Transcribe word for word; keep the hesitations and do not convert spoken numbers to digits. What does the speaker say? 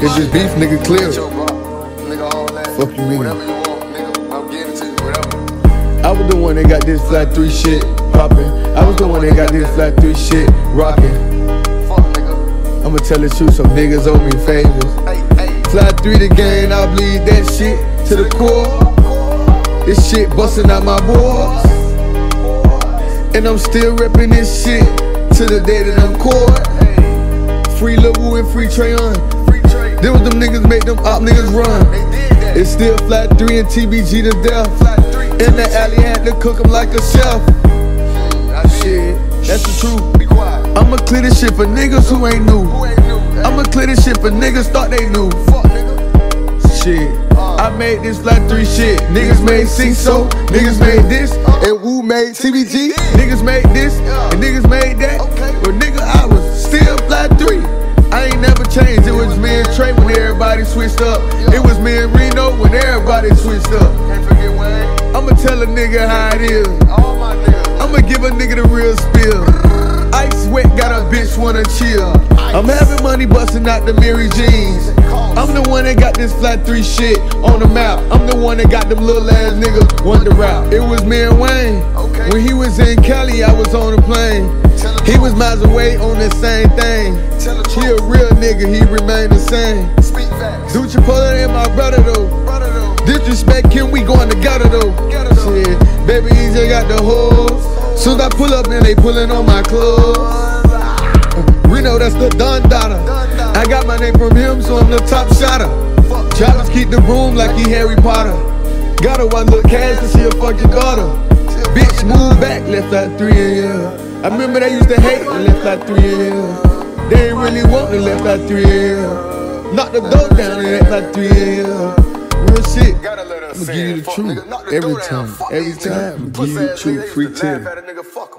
If it's beef, nigga, clear it. Fuck you mean? I was the one that got this flat three shit poppin'. I was the one that got this flat three shit rockin'. I'ma tell the truth, some niggas owe me favors. Flat three the game, I bleed that shit to the core. This shit bustin' out my boards, and I'm still reppin' this shit to the day that I'm caught. Free Lil Wu and free Trayon. Them was them niggas make them op niggas run. It's still flat three and T B G to death. In the alley had to cook 'em like a chef. Shit, that's the truth. I'ma clear this shit for niggas who ain't new. I'ma clear this shit for niggas thought they knew. Shit, I made this flat three shit. Niggas made six so, niggas made this, and Wu made T B G. Niggas made this, and niggas made that. But nigga, I was still flat three. I ain't never changed. It was me and Trey when everybody switched up. It was me and Reno when everybody switched up. I'ma tell a nigga how it is. I'ma give a nigga the real spill. Ice wet, got a bitch wanna chill. I'm having money busting out the Mary Jeans. I'm the one that got this flat three shit on the map. I'm the one that got them little ass niggas wonder rap. It was me and Wayne. When he was in Cali, I was on the plane. He was miles away on the same thing. He a real nigga, he remain the same. Do Chipotle and my brother though. Disrespect him, we going together though. Shit, baby, he just got the hoes. Soon as I pull up, then they pulling on my clothes. Reno, that's the Don Dada. I got my name from him, so I'm the top shotter. Travis keep the room like he Harry Potter. Got her one little cash to see a fucking daughter. Bitch, move back, left at three A M I remember they used to hate and left at three A M They ain't really want to left at three A M Knock the door down and left at three A M Real shit. I'ma give you the truth every time. Every time, I'ma give you the truth. Free ten.